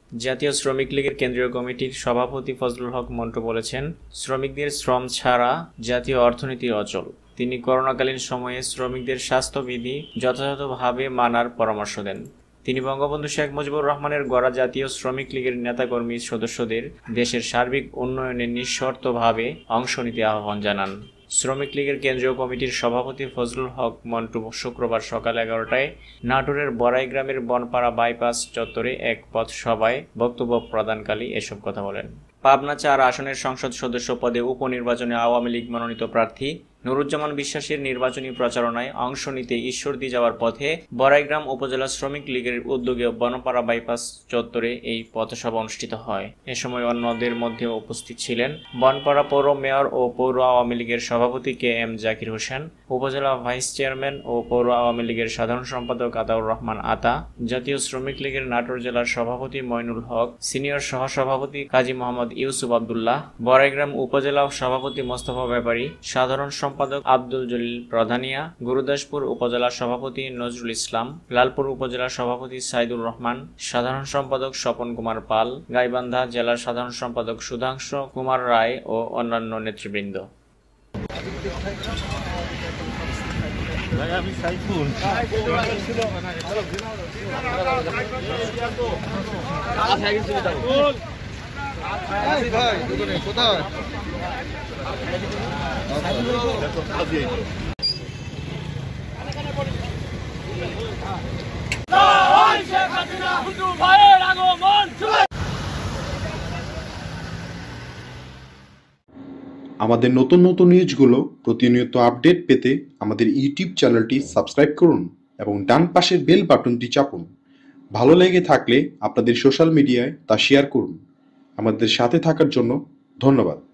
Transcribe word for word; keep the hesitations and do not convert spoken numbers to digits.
জাতীয় শ্রমিক লীগের কেন্দ্রীয় কমিটির সভাপতি ফজলুল হক মন্টু বলেছেন, শ্রমিকদের শ্রম ছাড়া জাতীয় অর্থনীতি অচল। তিনি করোনাকালীন সময়ে শ্রমিকদের স্বাস্থ্যবিধি যথাযথভাবে মানার পরামর্শ দেন। তিনি বঙ্গবন্ধু শেখ মুজিবুর রহমানের গড়া জাতীয় শ্রমিক লীগের নেতাকর্মী সদস্যদের দেশের সার্বিক উন্নয়নে নিঃশর্তভাবে অংশ নিতে আহ্বান জানান। শ্রমিক লীগের কেন্দ্রীয় কমিটির সভাপতি ফজলুল হক মন্টু শুক্রবার সকাল এগারোটায় নাটোরের বড়াই গ্রামের বনপাড়া বাইপাস চত্বরে এক পথসভায় বক্তব্য প্রদানকালে এসব কথা বলেন। পাবনা চার আসনের সংসদ সদস্য পদে উপনির্বাচনে আওয়ামী লীগ মনোনীত প্রার্থী নুরুজ্জামান বিশ্বাসের নির্বাচনী প্রচারণায় অংশ নিতে ঈশ্বরদী যাওয়ার পথে বড়াইগ্রাম উপজেলা শ্রমিক লীগের উদ্যোগে বনপাড়া বাইপাস চত্বরে এই পথসভা অনুষ্ঠিত হয়। এ সময় অন্যদের মধ্যে উপস্থিত ছিলেন বনপাড়া পৌর মেয়র ও পৌর আওয়ামী লীগের সভাপতি কে এম জাকির হোসেন, উপজেলা ভাইস চেয়ারম্যান ও পৌর আওয়ামী লীগের সাধারণ সম্পাদক আতাউর রহমান আতা, জাতীয় শ্রমিক লীগের নাটোর জেলার সভাপতি মইনুল হক, সিনিয়র সহসভাপতি কাজী মোহাম্মদ ইউসুফ আবদুল্লাহ, বড়াইগ্রাম উপজেলা সভাপতি মোস্তফা ব্যাপারী, সাধারণ সম্পাদক আব্দুল জলিল প্রধানিয়া, গুরুদাসপুর উপজেলা সভাপতি নজরুল ইসলাম, লালপুর উপজেলা সভাপতি সাইদুর রহমান, সাধারণ সম্পাদক স্বপন কুমার পাল, গাইবান্ধা জেলার সাধারণ সম্পাদক সুধাংশু কুমার রায় ও অন্যান্য নেতৃবৃন্দ। আমাদের নতুন নতুন নিউজগুলো প্রতিনিয়ত আপডেট পেতে আমাদের ইউটিউব চ্যানেলটি সাবস্ক্রাইব করুন এবং ডান পাশের বেল বাটনটি চাপুন। ভালো লেগে থাকলে আপনাদের সোশ্যাল মিডিয়ায় তা শেয়ার করুন। আমাদের সাথে থাকার জন্য ধন্যবাদ।